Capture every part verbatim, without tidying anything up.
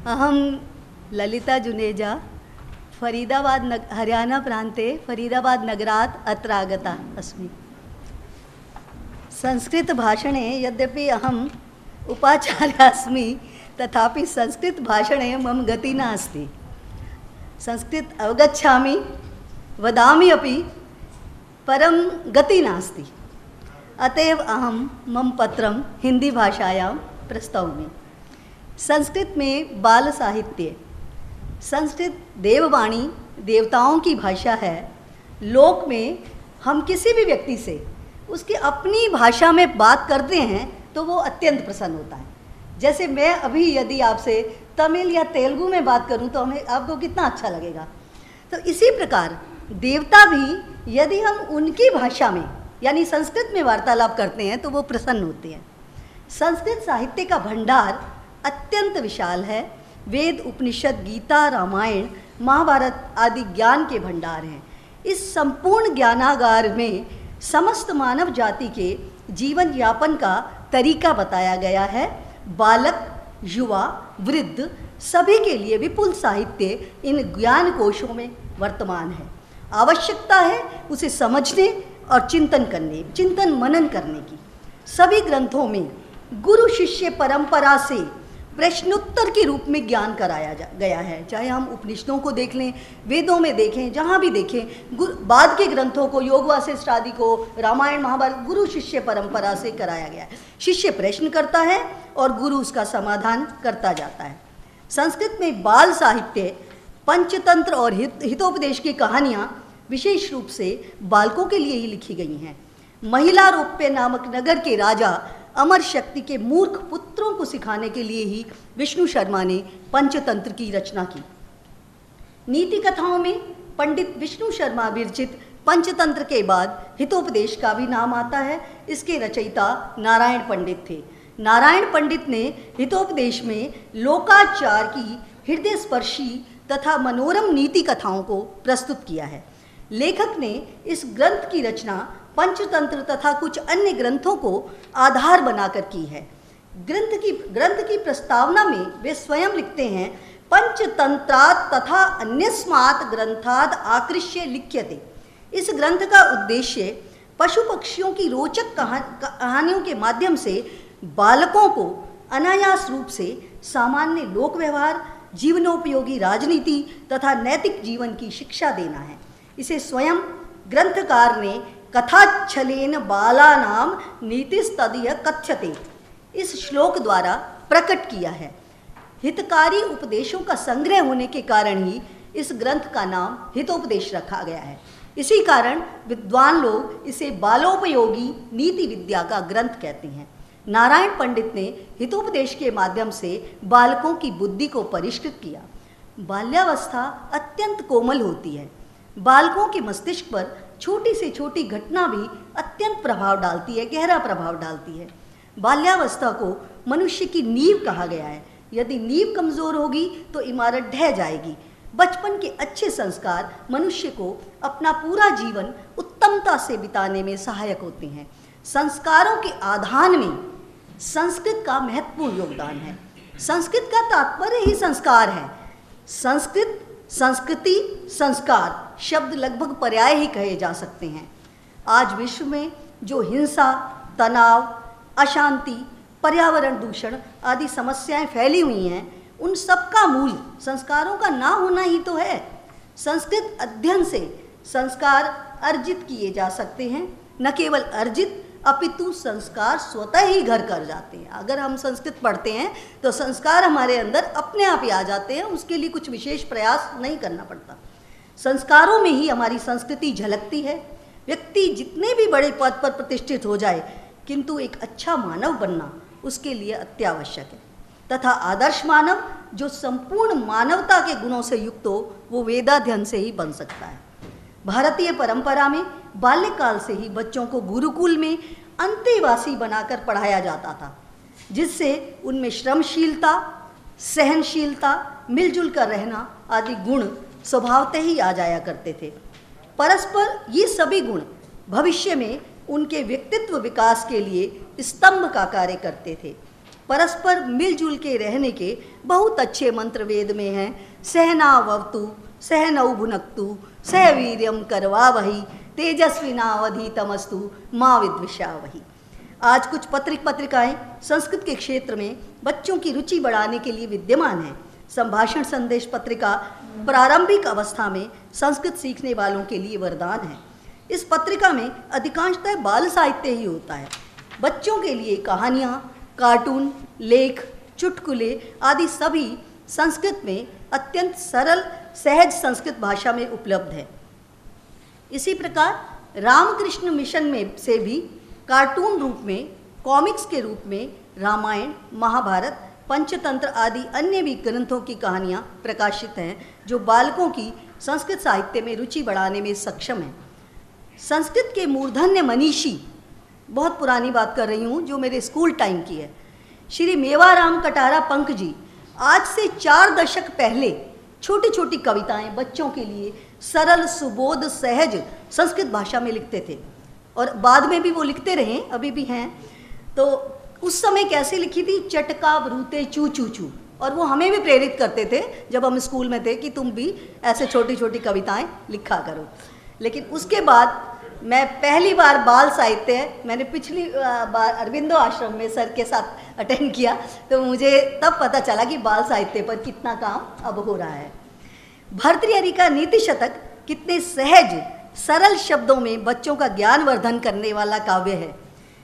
अहम ललिता जुनेजा फरीदाबाद नग हरियाणा प्रान्ते फरीदाबाद नगरात् अत्र आगता अस्मि। संस्कृतभाषणे यद्यपि अहम् उपाचार्या अस्मि तथापि संस्कृतभाषणे मम गतिः नास्ति। संस्कृत अवगच्छामि वदामि अपि परं गतिः नास्ति। अतएव अहं मम पत्रं हिंदी भाषायां प्रस्तौमि। संस्कृत में बाल साहित्य। संस्कृत देववाणी देवताओं की भाषा है। लोक में हम किसी भी व्यक्ति से उसकी अपनी भाषा में बात करते हैं तो वो अत्यंत प्रसन्न होता है। जैसे मैं अभी यदि आपसे तमिल या तेलुगु में बात करूं तो हमें आपको कितना अच्छा लगेगा। तो इसी प्रकार देवता भी यदि हम उनकी भाषा में यानी संस्कृत में वार्तालाप करते हैं तो वो प्रसन्न होते हैं। संस्कृत साहित्य का भंडार अत्यंत विशाल है। वेद, उपनिषद, गीता, रामायण, महाभारत आदि ज्ञान के भंडार हैं। इस संपूर्ण ज्ञानागार में समस्त मानव जाति के जीवन यापन का तरीका बताया गया है। बालक, युवा, वृद्ध सभी के लिए विपुल साहित्य इन ज्ञान कोशों में वर्तमान है। आवश्यकता है उसे समझने और चिंतन करने चिंतन मनन करने की। सभी ग्रंथों में गुरु शिष्य परंपरा से प्रश्नोत्तर के रूप में ज्ञान कराया जा गया है। चाहे हम उपनिषदों को देख लें, वेदों में देखें, जहाँ भी देखें, बाद के ग्रंथों को, योग वासिष्ठ आदि को, रामायण महाभारत गुरु शिष्य परंपरा से कराया गया है। शिष्य प्रश्न करता है और गुरु उसका समाधान करता जाता है। संस्कृत में बाल साहित्य, पंचतंत्र और हित, हितोपदेश की कहानियाँ विशेष रूप से बालकों के लिए ही लिखी गई हैं। महिला रोप्य नामक नगर के राजा अमर शक्ति के मूर्ख पुत्रों को सिखाने के लिए ही विष्णु शर्मा ने पंचतंत्र की रचना की। नीति कथाओं में पंडित विष्णु शर्मा विरचित पंचतंत्र के बाद हितोपदेश का भी नाम आता है। इसके रचयिता नारायण पंडित थे। नारायण पंडित ने हितोपदेश में लोकाचार की हृदय स्पर्शी तथा मनोरम नीति कथाओं को प्रस्तुत किया है। लेखक ने इस ग्रंथ की रचना पंचतंत्र तथा कुछ अन्य ग्रंथों को आधार बनाकर की है। ग्रंथ की ग्रंथ की प्रस्तावना में वे स्वयं लिखते हैं, पंचतंत्रात् तथा अन्यस्मात् ग्रंथात् आकृष्य लिख्यते। इस ग्रंथ का उद्देश्य पशु पक्षियों की रोचक कहानियों के माध्यम से बालकों को अनायास रूप से सामान्य लोक व्यवहार, जीवनोपयोगी राजनीति तथा नैतिक जीवन की शिक्षा देना है। इसे स्वयं ग्रंथकार ने कथाच्छलेन बालानाम नीतिस्तदीय कथ्यते इस श्लोक द्वारा प्रकट किया है। हितकारी उपदेशों का संग्रह होने के कारण ही इस ग्रंथ का नाम हितोपदेश रखा गया है। इसी कारण विद्वान लोग इसे बालोपयोगी नीति विद्या का ग्रंथ कहते हैं। नारायण पंडित ने हितोपदेश के माध्यम से बालकों की बुद्धि को परिष्कृत किया। बाल्यावस्था अत्यंत कोमल होती है। बालकों के मस्तिष्क पर छोटी से छोटी घटना भी अत्यंत प्रभाव डालती है, गहरा प्रभाव डालती है। बाल्यावस्था को मनुष्य की नींव कहा गया है। यदि नींव कमज़ोर होगी तो इमारत ढह जाएगी। बचपन के अच्छे संस्कार मनुष्य को अपना पूरा जीवन उत्तमता से बिताने में सहायक होते हैं। संस्कारों के आधान में संस्कृत का महत्वपूर्ण योगदान है। संस्कृत का तात्पर्य ही संस्कार है। संस्कृत, संस्कृति, संस्कार शब्द लगभग पर्याय ही कहे जा सकते हैं। आज विश्व में जो हिंसा, तनाव, अशांति, पर्यावरण दूषण आदि समस्याएं फैली हुई हैं, उन सब का मूल संस्कारों का ना होना ही तो है। संस्कृत अध्ययन से संस्कार अर्जित किए जा सकते हैं। न केवल अर्जित अपितु संस्कार स्वतः ही घर कर जाते हैं। अगर हम संस्कृत पढ़ते हैं तो संस्कार हमारे अंदर अपने आप ही आ जाते हैं। उसके लिए कुछ विशेष प्रयास नहीं करना पड़ता। संस्कारों में ही हमारी संस्कृति झलकती है। व्यक्ति जितने भी बड़े पद पर प्रतिष्ठित हो जाए, किंतु एक अच्छा मानव बनना उसके लिए अत्यावश्यक है। तथा आदर्श मानव जो संपूर्ण मानवता के गुणों से युक्त हो, वो वेदाध्ययन से ही बन सकता है। भारतीय परंपरा में बाल्यकाल से ही बच्चों को गुरुकुल में अंतेवासी बनाकर पढ़ाया जाता था, जिससे उनमें श्रमशीलता, सहनशीलता, मिलजुल कर रहना आदि गुण स्वभावतः ही आ जाया करते थे। परस्पर ये सभी गुण भविष्य में उनके व्यक्तित्व विकास के लिए स्तंभ का कार्य करते थे। परस्पर मिलजुल के रहने के बहुत अच्छे मंत्र वेद में हैं। सहनावतु सहनौ भुनक्तु सह वीर्यम करवावहि तेजस्विनावधीतमस्तु माँ विद्विषावहि। आज कुछ पत्रिक पत्रिकाएं संस्कृत के क्षेत्र में बच्चों की रुचि बढ़ाने के लिए विद्यमान हैं। संभाषण संदेश पत्रिका प्रारंभिक अवस्था में संस्कृत सीखने वालों के लिए वरदान है। इस पत्रिका में अधिकांशतः बाल साहित्य ही होता है। बच्चों के लिए कहानियाँ, कार्टून, लेख, चुटकुले आदि सभी संस्कृत में अत्यंत सरल सहज संस्कृत भाषा में उपलब्ध है। इसी प्रकार रामकृष्ण मिशन में से भी कार्टून रूप में, कॉमिक्स के रूप में रामायण, महाभारत, पंचतंत्र आदि अन्य भी ग्रंथों की कहानियाँ प्रकाशित हैं जो बालकों की संस्कृत साहित्य में रुचि बढ़ाने में सक्षम हैं। संस्कृत के मूर्धन्य मनीषी, बहुत पुरानी बात कर रही हूँ जो मेरे स्कूल टाइम की है, श्री मेवाराम कटारा पंक जी आज से चार दशक पहले छोटी छोटी कविताएं बच्चों के लिए सरल, सुबोध, सहज संस्कृत भाषा में लिखते थे और बाद में भी वो लिखते रहे, अभी भी हैं। तो उस समय कैसे लिखी थी? चटका ब्रूते चू चू चू। और वो हमें भी प्रेरित करते थे जब हम स्कूल में थे कि तुम भी ऐसे छोटी छोटी कविताएं लिखा करो। लेकिन उसके बाद मैं पहली बार बाल साहित्य मैंने पिछली बार अरविंदो आश्रम में सर के साथ अटेंड किया, तो मुझे तब पता चला कि बाल साहित्य पर कितना काम अब हो रहा है। भर्तृहरि का नीति शतक कितने सहज सरल शब्दों में बच्चों का ज्ञानवर्धन करने वाला काव्य है।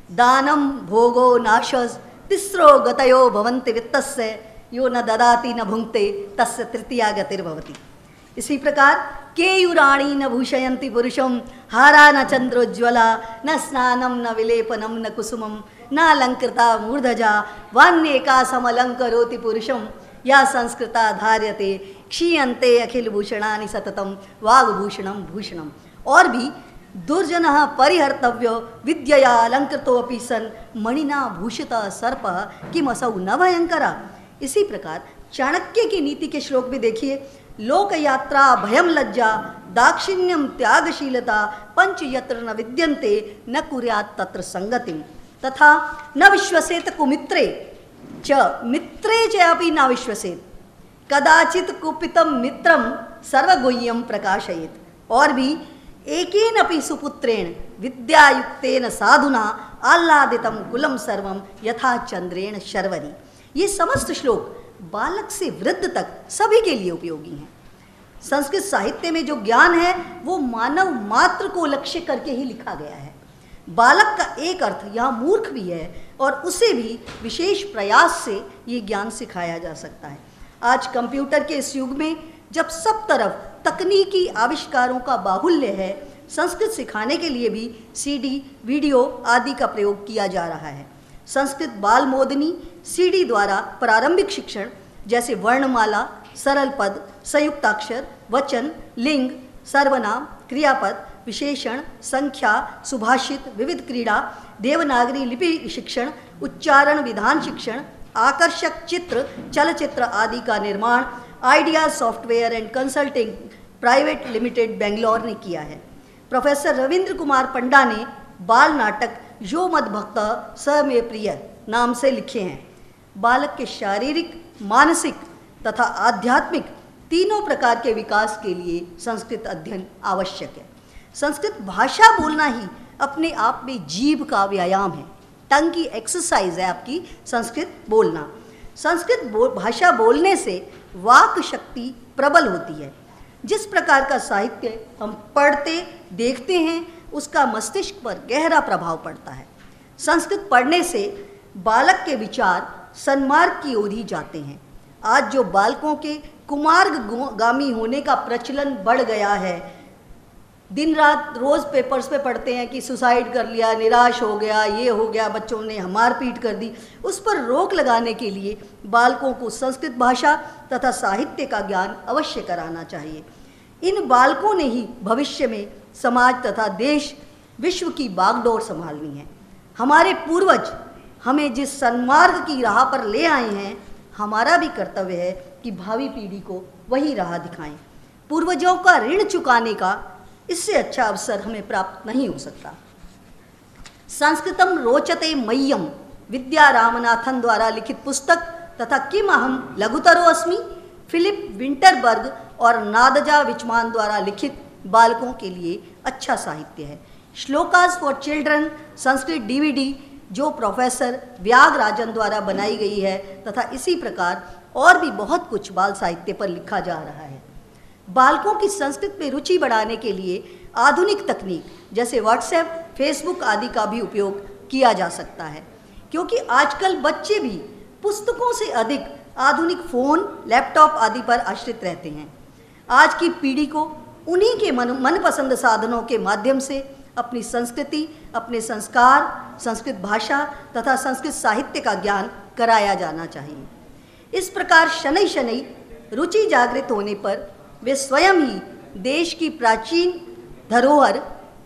दानम भोगो नाशस तिस्रो गतयो भवन्ति वित्तस्य यो न ददाति न भुंक्ते तस्य तृतीया गतिर्भवति। इसी प्रकार केयुराणी न भूषयन्ति पुरुषम हारा न चंद्रोज्ज्वला न स्नानम न विलेपनम न कुसुमम न अलंकृता मूर्धजा वान्येका समलंकरोति पुरुषम या संस्कृता धार्यते क्षीयन्ते अखिल भूषणानि सततम वाग्भूषणम भूषणम। और भी दुर्जनः परिहर्तव्यो विद्यया अलंकृतोऽपि सन् मणिना भूषितः सर्पः किमसौ न भयंकरा। इसी प्रकार चाणक्य की नीति के श्लोक भी देखिए, लोक यात्रा भयम लज्जा दाक्षिण्यम त्यागशीलता पंच यत्र न विद्यन्ते न कुर्यात् तत्र संगतिम तथा न विश्वसेत कुमित्रे च मित्रे च अपि न विश्वसेत कदाचित कुपितम मित्रम सर्वगुह्यम प्रकाशयेत। और भी एकेन अपि सुपुत्रेण विद्यायुक्तेन साधुना आह्लादितम कुलम सर्वम यथा चंद्रेण शर्वरी। ये समस्त श्लोक बालक से वृद्ध तक सभी के लिए उपयोगी हैं। संस्कृत साहित्य में जो ज्ञान है वो मानव मात्र को लक्ष्य करके ही लिखा गया है। बालक का एक अर्थ यहाँ मूर्ख भी है और उसे भी विशेष प्रयास से ये ज्ञान सिखाया जा सकता है। आज कंप्यूटर के इस युग में जब सब तरफ तकनीकी आविष्कारों का बाहुल्य है, संस्कृत सिखाने के लिए भी सीडी, वीडियो आदि का प्रयोग किया जा रहा है। संस्कृत बाल मोदनी सीडी द्वारा प्रारंभिक शिक्षण जैसे वर्णमाला, सरल पद, संयुक्ताक्षर, वचन, लिंग, सर्वनाम, क्रियापद, विशेषण, संख्या, सुभाषित, विविध क्रीड़ा, देवनागरी लिपि शिक्षण, उच्चारण विधान शिक्षण, आकर्षक चित्र, चलचित्र आदि का निर्माण idea software and consulting private limited Bangalore ने किया है। प्रोफेसर रविंद्र कुमार पंडा ने बाल नाटक यो मद भक्त स में प्रिय नाम से लिखे हैं। बालक के शारीरिक, मानसिक तथा आध्यात्मिक तीनों प्रकार के विकास के लिए संस्कृत अध्ययन आवश्यक है। संस्कृत भाषा बोलना ही अपने आप में जीभ का व्यायाम है, टंग की एक्सरसाइज है आपकी संस्कृत बोलना। संस्कृत बो, भाषा बोलने से वाक शक्ति प्रबल होती है। जिस प्रकार का साहित्य हम पढ़ते देखते हैं उसका मस्तिष्क पर गहरा प्रभाव पड़ता है। संस्कृत पढ़ने से बालक के विचार सन्मार्ग की ओर ही जाते हैं। आज जो बालकों के कुमार्गामी होने का प्रचलन बढ़ गया है, दिन रात रोज़ पेपर्स पे पढ़ते हैं कि सुसाइड कर लिया, निराश हो गया, ये हो गया, बच्चों ने मार पीट कर दी, उस पर रोक लगाने के लिए बालकों को संस्कृत भाषा तथा साहित्य का ज्ञान अवश्य कराना चाहिए। इन बालकों ने ही भविष्य में समाज तथा देश विश्व की बागडोर संभालनी है। हमारे पूर्वज हमें जिस सन्मार्ग की राह पर ले आए हैं, हमारा भी कर्तव्य है कि भावी पीढ़ी को वही राह दिखाएं। पूर्वजों का ऋण चुकाने का इससे अच्छा अवसर हमें प्राप्त नहीं हो सकता। संस्कृतम रोचते मह्यम विद्या रामनाथन द्वारा लिखित पुस्तक तथा किम अहम लघुतरो अस्मि, फिलिप विंटरबर्ग और नादजा विचमान द्वारा लिखित बालकों के लिए अच्छा साहित्य है। Shlokas for children Sanskrit DVD जो प्रोफेसर व्यागराजन द्वारा बनाई गई है, तथा इसी प्रकार और भी बहुत कुछ बाल साहित्य पर लिखा जा रहा है। बालकों की संस्कृत में रुचि बढ़ाने के लिए आधुनिक तकनीक जैसे व्हाट्सएप, फेसबुक आदि का भी उपयोग किया जा सकता है, क्योंकि आजकल बच्चे भी पुस्तकों से अधिक आधुनिक फ़ोन, लैपटॉप आदि पर आश्रित रहते हैं। आज की पीढ़ी को उन्हीं के मन मनपसंद साधनों के माध्यम से अपनी संस्कृति, अपने संस्कार, संस्कृत भाषा तथा संस्कृत साहित्य का ज्ञान कराया जाना चाहिए। इस प्रकार शनै शनै रुचि जागृत होने पर वे स्वयं ही देश की प्राचीन धरोहर,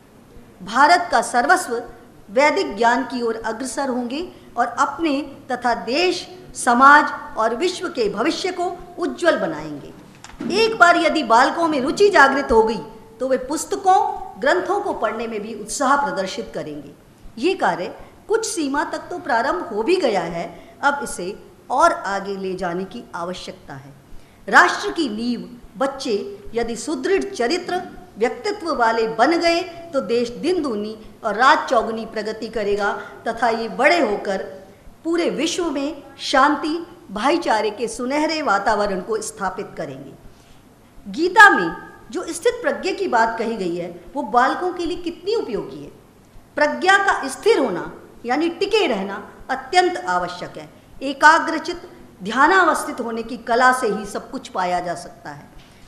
भारत का सर्वस्व वैदिक ज्ञान की ओर अग्रसर होंगे और अपने तथा देश, समाज और विश्व के भविष्य को उज्जवल बनाएंगे। एक बार यदि बालकों में रुचि जागृत हो गई तो वे पुस्तकों, ग्रंथों को पढ़ने में भी उत्साह प्रदर्शित करेंगे। ये कार्य कुछ सीमा तक तो प्रारंभ हो भी गया है, अब इसे और आगे ले जाने की आवश्यकता है। राष्ट्र की नींव बच्चे यदि सुदृढ़ चरित्र, व्यक्तित्व वाले बन गए तो देश दिन दूनी और रात चौगुनी प्रगति करेगा तथा ये बड़े होकर पूरे विश्व में शांति, भाईचारे के सुनहरे वातावरण को स्थापित करेंगे। गीता में जो स्थित प्रज्ञा की बात कही गई है वो बालकों के लिए कितनी उपयोगी है। प्रज्ञा का स्थिर होना यानी टिके रहना अत्यंत आवश्यक है। एकाग्रचित, ध्यानावस्थित होने की कला से ही सब कुछ पाया जा सकता है।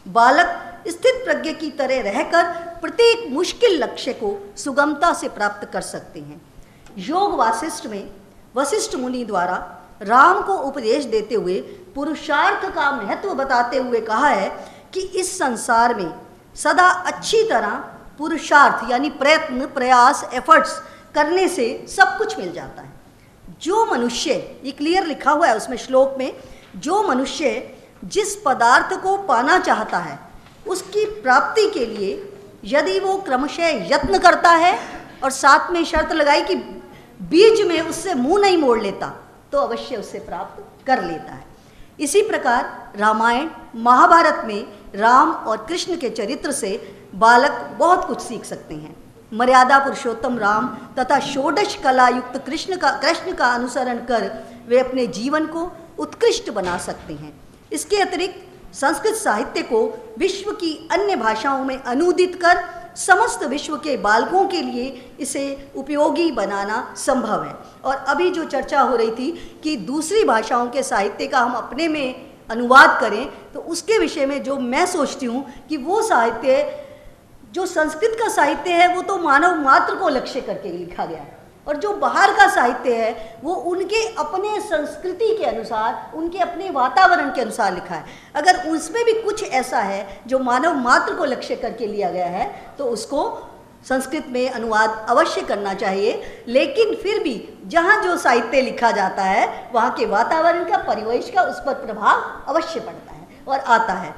बालक स्थित प्रज्ञा की तरह रहकर प्रत्येक मुश्किल लक्ष्य को सुगमता से प्राप्त कर सकते हैं। योग वासिष्ठ में वशिष्ठ मुनि द्वारा राम को उपदेश देते हुए पुरुषार्थ का महत्व बताते हुए कहा है कि इस संसार में सदा अच्छी तरह पुरुषार्थ यानी प्रयत्न, प्रयास, एफर्ट्स करने से सब कुछ मिल जाता है। जो मनुष्य, ये क्लियर लिखा हुआ है उसमें श्लोक में, जो मनुष्य जिस पदार्थ को पाना चाहता है उसकी प्राप्ति के लिए यदि वो क्रमशः यत्न करता है और साथ में शर्त लगाई कि बीच में उससे मुंह नहीं मोड़ लेता तो अवश्य उससे प्राप्त कर लेता है। इसी प्रकार रामायण, महाभारत में राम और कृष्ण के चरित्र से बालक बहुत कुछ सीख सकते हैं। मर्यादा पुरुषोत्तम राम तथा षोडश कला युक्त कृष्ण का कृष्ण का अनुसरण कर वे अपने जीवन को उत्कृष्ट बना सकते हैं। इसके अतिरिक्त संस्कृत साहित्य को विश्व की अन्य भाषाओं में अनुदित कर समस्त विश्व के बालकों के लिए इसे उपयोगी बनाना संभव है। और अभी जो चर्चा हो रही थी कि दूसरी भाषाओं के साहित्य का हम अपने में अनुवाद करें, तो उसके विषय में जो मैं सोचती हूँ कि वो साहित्य जो संस्कृत का साहित्य है वो तो मानव मात्र को लक्ष्य करके लिखा गया है, और जो बाहर का साहित्य है वो उनके अपने संस्कृति के अनुसार, उनके अपने वातावरण के अनुसार लिखा है। अगर उसमें भी कुछ ऐसा है जो मानव मात्र को लक्ष्य करके लिया गया है तो उसको संस्कृत में अनुवाद अवश्य करना चाहिए। लेकिन फिर भी जहाँ जो साहित्य लिखा जाता है वहाँ के वातावरण का, परिवेश का उस पर प्रभाव अवश्य पड़ता है और आता है।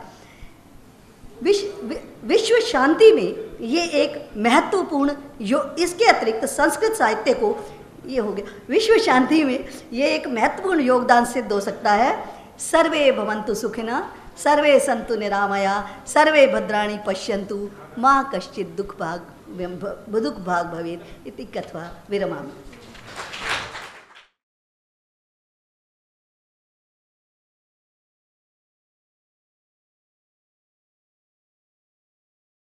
विश्व विश्व शांति में ये एक महत्वपूर्ण यो इसके अतिरिक्त संस्कृत साहित्य को ये हो गया विश्व शांति में ये एक महत्वपूर्ण योगदान सिद्ध हो सकता है। सर्वे भवन्तु सुखिनः, सर्वे सन्तु निरामया, सर्वे भद्राणि पश्यन्तु, मा कश्चित् दुःख भाग् दुःख भाग् भवेत् इति कथवा विरमामि।